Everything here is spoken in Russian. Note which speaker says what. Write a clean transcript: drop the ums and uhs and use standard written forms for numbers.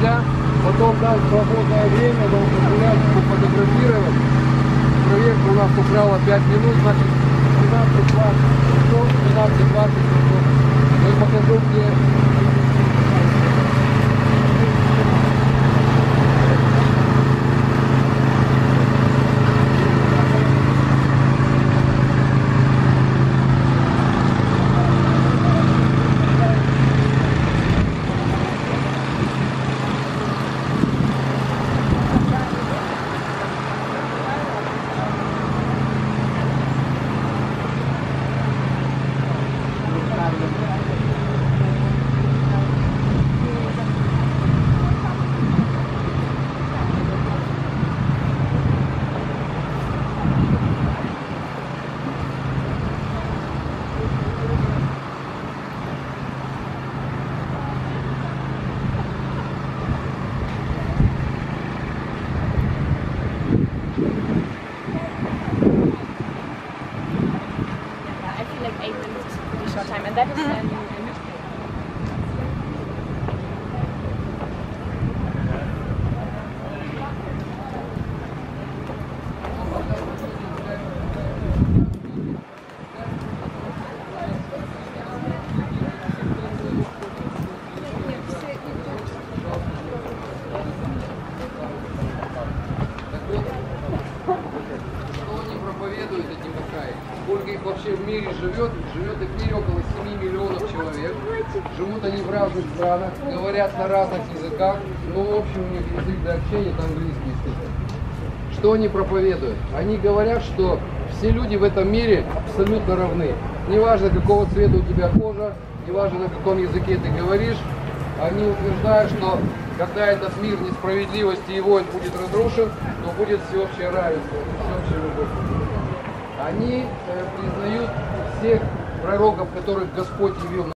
Speaker 1: нельзя. Потом дать свободное время, должен гулять, фотографировать. Проверка у нас украла 5 минут, значит 12-20 часов, 12-20 часов. Я покажу, где...
Speaker 2: Like 8 minutes is a pretty short time, and that is
Speaker 1: проповедуют эти Бахаи. Сколько их вообще в мире живет? Живет их в мире около 7 миллионов человек. Живут они в разных странах, говорят на разных языках, но в общем у них язык для общения это английский, естественно. Что они проповедуют? Они говорят, что все люди в этом мире абсолютно равны. Неважно, какого цвета у тебя кожа, неважно, на каком языке ты говоришь, они утверждают, что когда этот мир несправедливости и войн будет разрушен, то будет всеобщее равенство, всеобщая любовь. Они признают всех пророков, которых Господь явил